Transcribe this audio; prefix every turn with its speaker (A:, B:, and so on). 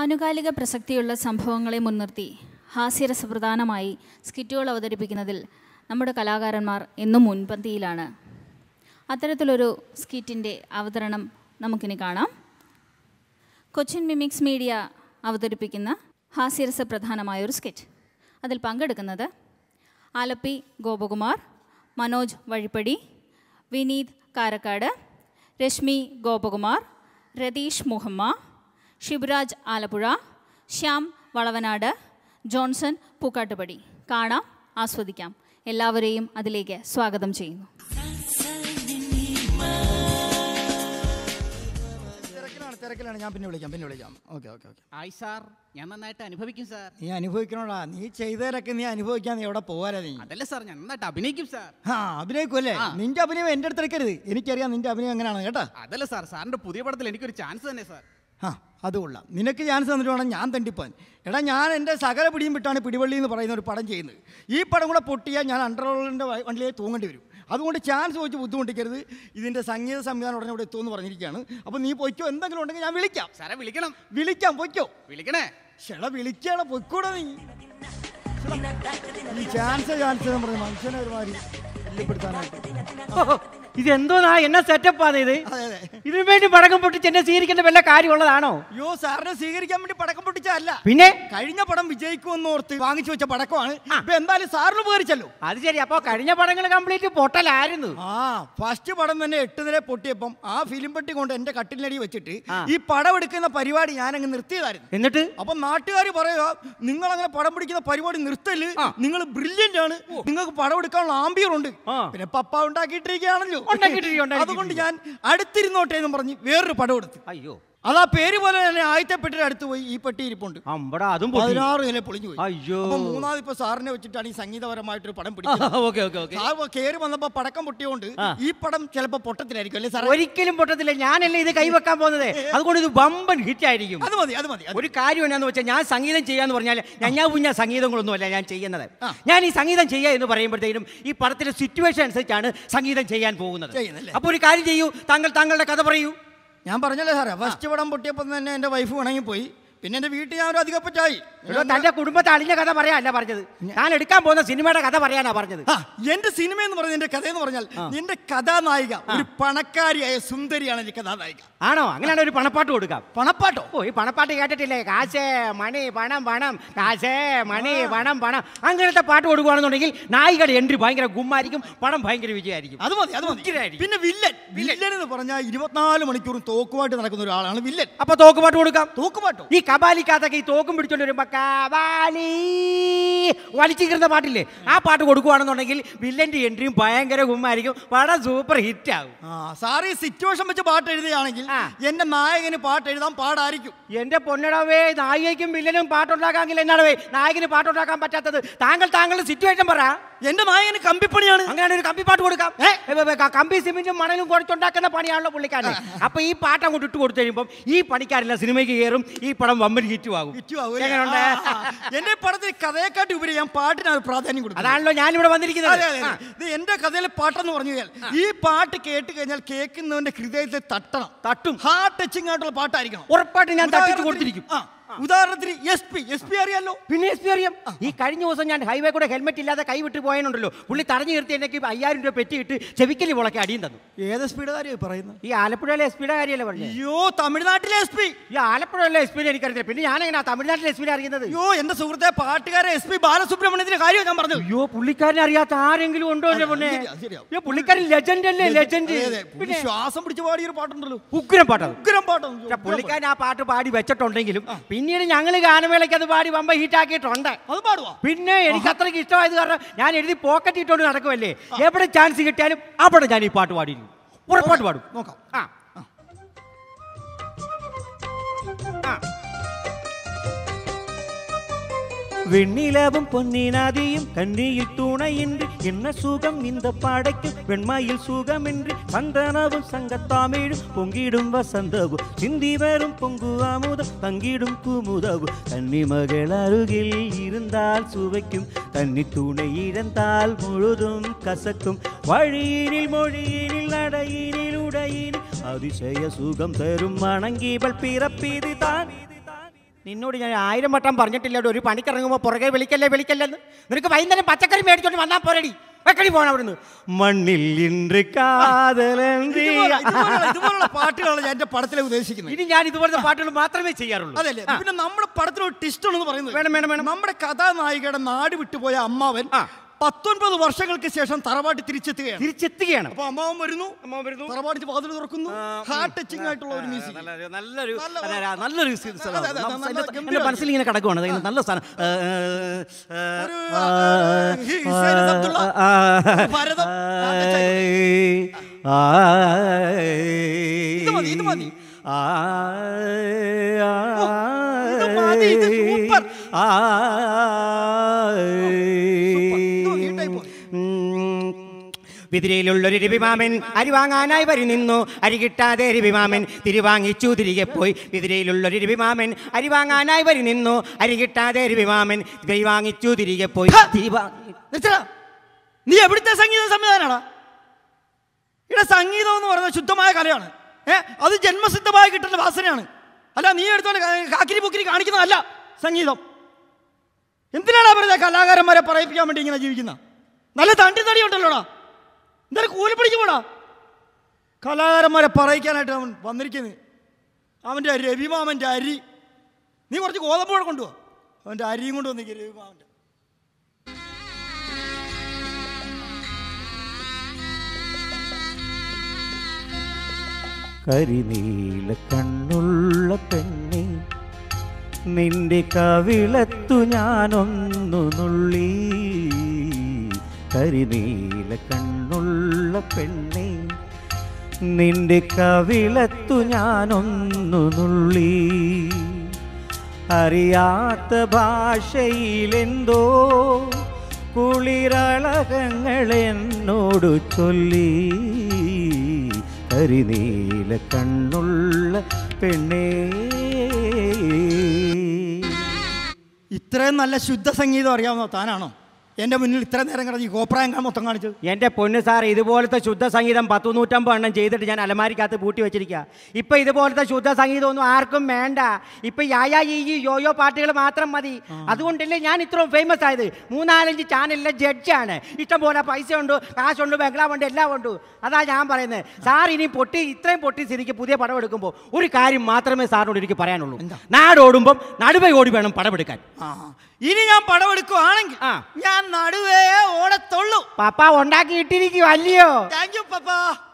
A: ആനുകാലിക പ്രസക്തിയുള്ള സംഭവങ്ങളെ മുൻനിർത്തി ഹാസ്യരസപ്രധാനമായി സ്കിറ്റുകൾ അവതരിപ്പിക്കുന്നതിൽ നമ്മുടെ കലാകാരന്മാർ എന്നും മുൻപന്തിയിലാണ്. അത്തരത്തിലൊരു സ്കിറ്റിൻ്റെ അവതരണം നമുക്കിനി കാണാം. കൊച്ചിൻ മിമിക്സ് മീഡിയ അവതരിപ്പിക്കുന്ന ഹാസ്യരസപ്രധാനമായൊരു സ്കിറ്റ്. അതിൽ പങ്കെടുക്കുന്നത് ആലപ്പി ഗോപകുമാർ, മനോജ് വഴിപ്പടി, വിനീത് കാരക്കാട്, രശ്മി ഗോപകുമാർ, രതീഷ് മുഹമ്മ, ശിവരാജ് ആലപ്പുഴ, ശ്യാം വളവനാട്, ജോൺസൺ പൂക്കാട്ടുപടി. കാണാം, ആസ്വദിക്കാം. എല്ലാവരെയും അതിലേക്ക് സ്വാഗതം ചെയ്യുന്നു.
B: തിരക്കിലാണ്, ഞാൻ പിന്നെ വിളിക്കാം. ഓക്കെ.
C: ആയി സാർ, ഞാൻ നന്നായിട്ട് അനുഭവിക്കും സാർ.
B: നീ അനുഭവിക്കണോടാ, നീ ചെയ്തതിലൊക്കെ നീ അനുഭവിക്കാൻ നീ എവിടെ പോകാനാ നീ?
C: അതല്ല സാർ, ഞാൻ നന്നായിട്ട് അഭിനയിക്കും സാർ.
B: അഭിനയിക്കുമല്ലേ? നിന്റെ അഭിനയം എൻ്റെ അടുത്ത് എടുക്കരുത്, എനിക്കറിയാം നിന്റെ അഭിനയം എങ്ങനെയാണ് കേട്ടോ.
C: അതല്ല സാർ, സാറിന്റെ പുതിയ പടത്തിൽ എനിക്കൊരു ചാൻസ് തന്നെ സാർ.
B: അത് കൊള്ളാം. നിനക്ക് ചാൻസ് തന്നിട്ട് വേണം ഞാൻ തണ്ടിപ്പാൻ. എടാ, ഞാൻ എൻ്റെ സകല പിടിയും വിട്ടാണ് പിടിവള്ളി എന്ന് പറയുന്ന ഒരു പടം ചെയ്യുന്നത്. ഈ പടം കൂടെ പൊട്ടിയാൽ ഞാൻ അണ്ടർവേൾഡിൻ്റെ വണ്ടിയിലേക്ക് തൂങ്ങേണ്ടി വരും. അതുകൊണ്ട് ചാൻസ് ചോദിച്ച് ബുദ്ധിമുട്ടിക്കരുത്. ഇതിൻ്റെ സംഗീത സംവിധാനം ഉടനെ ഇവിടെ എത്തുമെന്ന് പറഞ്ഞിരിക്കുകയാണ്. അപ്പോൾ നീ പൊയ്ക്കോ, എന്തെങ്കിലും ഉണ്ടെങ്കിൽ ഞാൻ വിളിക്കാം.
C: സാറേ വിളിക്കണം.
B: പൊയ്ക്കോ.
C: വിളിക്കണേ.
B: വിളിക്കാതെ പൊയ്ക്കൂടെ നീ. ഈ ചാൻസ് എന്ന് പറഞ്ഞ മനുഷ്യനെ ഒരുമാതിരി വെല്ലുപ്പെടുത്താനായിട്ട്.
D: ഇതെന്തോന്നാ, എന്നാ സെറ്റപ്പാണ് ഇത്? ഇതിനു വേണ്ടി പടക്കം പൊട്ടിച്ച് എന്നെ സ്വീകരിക്കേണ്ട വല്ല കാര്യമുള്ളതാണോ?
B: അയ്യോ, സാറിനെ സ്വീകരിക്കാൻ വേണ്ടി പടക്കം പൊട്ടിച്ചല്ല.
D: പിന്നെ
B: കഴിഞ്ഞ പടം വിജയിക്കുമെന്ന് ഓർത്ത് വാങ്ങിച്ചു വെച്ച പടക്കമാണ്. ഇപ്പൊ എന്തായാലും സാറിന് ഉപകരിച്ചല്ലോ.
D: അത് ശരി. അപ്പൊ കഴിഞ്ഞ പടങ്ങൾ കംപ്ലീറ്റ് പൊട്ടലായിരുന്നു.
B: ഫസ്റ്റ് പടം തന്നെ 8 നില പൊട്ടിയപ്പം ആ ഫിലിം പെട്ടി കൊണ്ട് എന്റെ കട്ടിലടി വെച്ചിട്ട് ഈ പടം എടുക്കുന്ന പരിപാടി ഞാൻ അങ്ങ് നിർത്തിയതായിരുന്നു.
D: എന്നിട്ട്
B: അപ്പൊ നാട്ടുകാർ പറയുക, നിങ്ങൾ അങ്ങനെ പടം പിടിക്കുന്ന പരിപാടി നിർത്തല്, നിങ്ങൾ ബ്രില്യന്റ് ആണ്, നിങ്ങൾക്ക് പടം എടുക്കാനുള്ള ആംബിയർ ഉണ്ട്. പിന്നെ പപ്പ ഉണ്ടാക്കിയിട്ടിരിക്കുകയാണല്ലോ, അതുകൊണ്ട് ഞാൻ അടുത്തിരുന്നോട്ടെ എന്ന് പറഞ്ഞ് വേറൊരു പടം എടുത്തു.
D: അയ്യോ,
B: അതാ പേര് പോലെ തന്നെ ആദ്യത്തെ അടുത്ത് പോയി ഈ പെട്ടി ഇരിപ്പുണ്ട്. 16 നില പൊളിഞ്ഞു പോയി.
D: അയ്യോ,
B: മൂന്നാമത് ഇപ്പൊ സാറിനെ വെച്ചിട്ടാണ് ഈ സംഗീതപരമായിട്ടൊരു പടം പിടിച്ചത്. സാർ കയറി വന്നപ്പോ പടക്കം പൊട്ടിയോണ്ട് ഈ പടം ചിലപ്പോ പൊട്ടത്തിലായിരിക്കും അല്ലേ സാർ?
D: ഒരിക്കലും പൊട്ടത്തില്ല. ഞാനല്ലേ ഇത് കൈവെക്കാൻ പോകുന്നത്, അതുകൊണ്ട് ഇത് ബമ്പൻ ഹിറ്റ് ആയിരിക്കും.
B: അത് മതി.
D: ഒരു കാര്യം എന്നാന്ന് വെച്ചാൽ, ഞാൻ സംഗീതം ചെയ്യാന്ന് പറഞ്ഞാൽ ഞാൻ സംഗീതങ്ങളൊന്നും അല്ല ഞാൻ ചെയ്യുന്നത്. ഞാൻ ഈ സംഗീതം ചെയ്യുക എന്ന് പറയുമ്പോഴത്തേനും ഈ പടത്തിലെ സിറ്റുവേഷൻ അനുസരിച്ചാണ് സംഗീതം ചെയ്യാൻ പോകുന്നത്. അപ്പൊ ഒരു കാര്യം ചെയ്യൂ, താങ്കളുടെ കഥ പറയൂ.
B: ഞാൻ പറഞ്ഞല്ലേ സാറേ, ഫസ്റ്റ് പടം പൊട്ടിയപ്പോൾ തന്നെ എൻ്റെ വൈഫ് ഉണങ്ങി പോയി. പിന്നെ എൻ്റെ വീട്ടിൽ ഞാൻ ഒരു അധികപ്പറ്റായി.
D: തന്റെ കുടുംബത്തെ അളിഞ്ഞ കഥ പറയാനല്ല പറഞ്ഞത്, ഞാൻ എടുക്കാൻ പോകുന്ന സിനിമയുടെ കഥ പറയാനാ പറഞ്ഞത്.
B: എന്റെ സിനിമ എന്ന് പറഞ്ഞ എന്റെ കഥ എന്ന് പറഞ്ഞാൽ എന്റെ കഥാനായിക ഒരു പണക്കാരിയായ സുന്ദരിയാണ് എന്റെ കഥാനായിക.
D: ആണോ? അങ്ങനെയാണ് ഒരു പണപ്പാട്ട് കൊടുക്കാം.
B: പണപ്പാട്ടോ?
D: ഓ, ഈ പണപ്പാട്ട് കേട്ടിട്ടില്ലേ? കാശേ മണി പണം പണം, കാശേ മണി പണം പണം, അങ്ങനത്തെ പാട്ട് കൊടുക്കുകയാണെന്നുണ്ടെങ്കിൽ നായികയുടെ എൻട്രി ഭയങ്കര ഗുമ്മായിരിക്കും, പണം ഭയങ്കര വിജയമായിരിക്കും.
B: അത് മതി. പിന്നെ വില്ലൻ എന്ന് പറഞ്ഞാൽ 24 മണിക്കൂറും തോക്കുമായിട്ട് നടക്കുന്ന ഒരാളാണ് വില്ലൻ.
D: അപ്പൊ തോക്കുപാട്ട് കൊടുക്കാം.
B: തോക്കുപാട്ടോ?
D: ഈ കബാലിക്കകത്തൊക്കെ ഈ തോക്കും പിടിച്ചോണ്ട് വരുമ്പോ കബാലി വലിച്ചിരുന്ന പാട്ടില്ലേ, ആ പാട്ട് കൊടുക്കുകയാണെന്നുണ്ടെങ്കിൽ വില്ലന്റെ എൻട്രിയും ഭയങ്കര ഗുമ്മായിരിക്കും, പടം സൂപ്പർ ഹിറ്റ് ആകും.
B: സാർ ഈ സിറ്റുവേഷൻ വെച്ച് പാട്ട് എഴുതുകയാണെങ്കിൽ എന്റെ നായകന് പാട്ട് എഴുതാൻ പാടായിരിക്കും.
D: എന്റെ പൊന്നടവേ, നായികയ്ക്കും വില്ലനും പാട്ടുണ്ടാക്കാമെങ്കിൽ എന്നാടവേ നായകന് പാട്ടുണ്ടാക്കാൻ പറ്റാത്തത്? താങ്കളുടെ സിറ്റുവേഷൻ പറ.
B: എന്റെ നായകന് കമ്പിപ്പണിയാണ്.
D: അങ്ങനെ ഒരു കമ്പിപ്പാട്ട് കൊടുക്കാം. കമ്പി സിമെന്റും മണലും കുറച്ചുണ്ടാക്കുന്ന പണിയാണല്ലോ പുള്ളിക്കാരൻ. അപ്പൊ ഈ പാട്ട് അങ്ങോട്ട് ഇട്ട് കൊടുത്തു കഴിയുമ്പോൾ ഈ പണിക്കാരെല്ലാം സിനിമയ്ക്ക് കയറും, ഈ പടം വമ്പൻ ഹിറ്റും ആകും. എങ്ങനെയുണ്ട്?
B: എന്റെ പടത്തിൽ കഥയെക്കാട്ടി ഉപരി ഞാൻ പാട്ടിനാണ് പ്രാധാന്യം കൊടുക്കും.
D: അതാണല്ലോ ഞാനിവിടെ വന്നിരിക്കുന്നത്.
B: എന്റെ കഥയിലെ പാട്ടെന്ന് പറഞ്ഞു കഴിഞ്ഞാൽ ഈ പാട്ട് കേട്ട് കഴിഞ്ഞാൽ കേൾക്കുന്നവന്റെ ഹൃദയത്തെ തട്ടും. ഹാർട്ട് ടച്ചിങ് ആയിട്ടുള്ള പാട്ടായിരിക്കണം.
D: ഉറപ്പായിട്ട് ഞാൻ തട്ടിച്ചു കൊടുത്തിരിക്കും.
B: ഉദാഹരണത്തിന് എസ് പി അറിയാലോ?
D: പിന്നെ എസ് പി അറിയാം. ഈ കഴിഞ്ഞ ദിവസം ഞാൻ ഹൈവേ കൂടെ ഹെൽമെറ്റ് ഇല്ലാതെ കൈവിട്ട് പോയനുണ്ടല്ലോ, പുള്ളി തടഞ്ഞു നിർത്തി എനിക്ക് 5000 രൂപ പെറ്റിയിട്ട് ചെവിക്കലി മുളക്കി അടിയും തന്നു.
B: ഏത് സ്പീഡ് കാര്യം പറയുന്നത്?
D: ഈ ആലപ്പുഴയിലെ എസ് പിയുടെ കാര്യമല്ലേ പറഞ്ഞത്?
B: അയ്യോ, തമിഴ്നാട്ടിലെ എസ് പി.
D: ഈ ആലപ്പുഴയിലെ എസ് പിനെ എനിക്കറിയില്ല, പിന്നെ ഞാൻ എങ്ങനെ തമിഴ്നാട്ടിലെ എസ് പിനെ അറിയുന്നത്?
B: അയ്യോ, എന്റെ സുഹൃത്തെ പാട്ടുകാരെ എസ് പി ബാലസുബ്രഹ്മണ്യത്തിന്റെ കാര്യം ഞാൻ പറഞ്ഞു.
D: അയ്യോ, പുള്ളിക്കാരനെ അറിയാത്ത ആരെങ്കിലും ഉണ്ടോ? പുള്ളിക്കാരൻ ലെജൻഡ് അല്ലേ, ലെജൻഡ്.
B: പിന്നെ ശ്വാസം പിടിച്ച് പാടിയൊരു പാട്ടുണ്ടല്ലോ,
D: ഉഗ്രം പാട്ടാണ്.
B: പുള്ളിക്കാരൻ
D: ആ പാട്ട് പാടി വെച്ചിട്ടുണ്ടെങ്കിലും പിന്നീട് ഞങ്ങൾ ഗാനമേളയ്ക്ക് അത് പാടി വമ്പ ഹീറ്റാക്കിയിട്ടുണ്ട്.
B: അത് പാടുവാ? പിന്നെ
D: എനിക്ക് അത്രയ്ക്ക് ഇഷ്ടമായത് കാരണം ഞാൻ എഴുതി പോക്കറ്റ് ഇട്ടുകൊണ്ട് നടക്കുമല്ലേ, എവിടെ ചാൻസ് കിട്ടിയാലും അവിടെ ഞാൻ ഈ പാട്ട് പാടിയിരുന്നു. ഉറപ്പാട്ട് പാടും.
B: നോക്കാം.
D: வெண்ணிலவும் பொன்னினாதியும் கண்ணியில் துணையின்றி என்ன சுகம் இந்த பாடைக்கும் வெண்மையில் சுகமின்றி சந்தனவும் சங்கத்தாமிழும் பொங்கிடும் வசந்தவும் சிந்தி வரும் பொங்கு அமுதம் தங்கிடும் குமுதவும் கன்னி மகள் அருகில் இருந்தால் சுவைக்கும் கன்னி துணை இழந்தால் முழுதும் கசக்கும் வழியினில் மொழியினில் நடையினில் உடையினில் அதிசய சுகம் தரும் மணங்கிவள் பிறப்பிது தான். നിന്നോട് ഞാൻ 1000 വട്ടം പറഞ്ഞിട്ടില്ല ഒരു പണിക്കിറങ്ങുമ്പോൾ പുറകെ വിളിക്കല്ലെന്ന്. നിനക്ക് വൈകുന്നേരം പച്ചക്കറി മേടിച്ചോണ്ട് വന്നാൽ പോരടി. വെക്കടി പോണം അവിടുന്ന്. മണ്ണിൽ ഇன்று കാതലന്തി.
B: ഇതുപോലുള്ള പാട്ടുകളാണ് ഞാൻ എന്റെ പടത്തിലെ ഉദ്ദേശിക്കുന്നത്.
D: ഇനി ഞാൻ ഇതുപോലത്തെ പാട്ടുകൾ മാത്രമേ ചെയ്യാറുള്ളൂ.
B: അതല്ലേ. പിന്നെ നമ്മുടെ പടത്തിലൊരു ട്വിസ്റ്റ് എന്ന് പറയുന്നത്
D: വേണം.
B: നമ്മുടെ കഥാനായികയുടെ നാട് വിട്ടുപോയ അമ്മാവൻ 19 വർഷങ്ങൾക്ക് ശേഷം തറവാട്ടി തിരിച്ചെത്തുകയാണ്. അപ്പൊ അമ്മാവൻ വരുന്നു, തറവാട്ടി വാതിൽ തുറക്കുന്നു. ഹാർട്ട് ടച്ചിങ് ആയിട്ടുള്ള ഒരു മ്യൂസിക്.
D: നല്ലൊരു മനസ്സിൽ ഇങ്ങനെ കിടക്കുവാണ്. നല്ല സാധനം. വിതിരയിലുള്ളൊരു രവിമാമൻ അരി വാങ്ങാനായി വരി നിന്നു. അരി കിട്ടാതെ രവിമാമൻ തിരിവാങ്ങിച്ചു തിരികെ പോയി. വിതിരയിലുള്ളൊരു രവിമാമൻ അരി വാങ്ങാനായി വരി നിന്നു. അരി കിട്ടാതെ രവിമാമൻ തിരിവാങ്ങിച്ചു തിരികെ പോയി.
B: നീ എവിടുത്തെ സംഗീത സംവിധാനമാണ്? ഇവിടെ സംഗീതം എന്ന് പറയുന്നത് ശുദ്ധമായ കലയാണ്. അത് ജന്മസിദ്ധമായി കിട്ടുന്ന വാസനയാണ്. അല്ല നീ എടുത്തോണ്ട് കാക്കിരി പൊക്കിരി കാണിക്കുന്നതല്ല സംഗീതം. എന്തിനാണ് വെറുതെ കലാകാരന്മാരെ പറയിപ്പിക്കാൻ വേണ്ടി ഇങ്ങനെ ജീവിക്കുന്ന? നല്ല തണ്ടി ഉണ്ടല്ലോടാ, എന്തായാലും കൂലിപ്പിടിക്ക് പോടാ. കലാകാരന്മാരെ പറയിക്കാനായിട്ട് അവൻ വന്നിരിക്കുന്നത്. അവൻ്റെ രവിമാമൻ്റെ അരി, നീ കുറച്ച് ഗോതമ്പോടെ കൊണ്ടുപോ. അവൻ്റെ അരിയും കൊണ്ട് വന്നിരിക്കുക രവിമാമൻ്റെ.
D: കരിനീല കണ്ണുള്ള പെണ്ണെ നിന്റെ കവിളത്തു ഞാനൊന്നു നുള്ളി. കരിനീല കണ്ണുള്ള പെണ്ണെ നിന്റെ കവിളത്തു ഞാനൊന്നു നുള്ളി. അറിയാത്ത ഭാഷയിലെന്തോ കുളിരളകങ്ങൾ എന്നോട് ചൊല്ലി. കരിനീല കണ്ണുള്ള പെണ്ണേ.
B: ഇത്രയും നല്ല ശുദ്ധ സംഗീതം അറിയാവുന്ന താനാണോ എൻ്റെ മുന്നിൽ ഇത്ര നേരം കിടന്ന് ഈ കോപ്രായങ്ങൾ മൊത്തം കാണിച്ചത്?
D: എൻ്റെ പൊന്ന് സാർ, ഇതുപോലത്തെ ശുദ്ധ സംഗീതം 100-150 എണ്ണം ചെയ്തിട്ട് ഞാൻ അലമാരിക്കകത്ത് പൂട്ടി വെച്ചിരിക്കുക. ഇപ്പം ഇതുപോലത്തെ ശുദ്ധ സംഗീതമൊന്നും ആർക്കും വേണ്ട. ഇപ്പം യായാ ഈ യോയോ പാട്ടുകൾ മാത്രം മതി. അതുകൊണ്ടല്ലേ ഞാൻ ഇത്രയും ഫേമസ് ആയത്. 3-4 ചാനലിലെ ജഡ്ജാണ്. ഇഷ്ടം പോലെ പൈസ ഉണ്ട്, കാശുണ്ട്, ബംഗ്ലാവുണ്ട്, എല്ലാം ഉണ്ട്. അതാ ഞാൻ പറയുന്നത്. സാർ ഇനി ഇത്രയും പൊട്ടി സ്ഥിതിക്ക് പുതിയ പടം എടുക്കുമ്പോൾ ഒരു കാര്യം മാത്രമേ സാറിനോട് എനിക്ക് പറയാനുള്ളൂ. നാടോടുമ്പം നടുവേ ഓടി വേണം പടമെടുക്കാൻ.
B: ഇനി ഞാൻ പടമെടുക്കുവാണെങ്കിൽ ഞാൻ നടുവേ ഓടത്തുള്ളൂ.
D: പപ്പ ഉണ്ടാക്കി ഇട്ടിരിക്കും അല്ലയോ?
B: Thank you papa.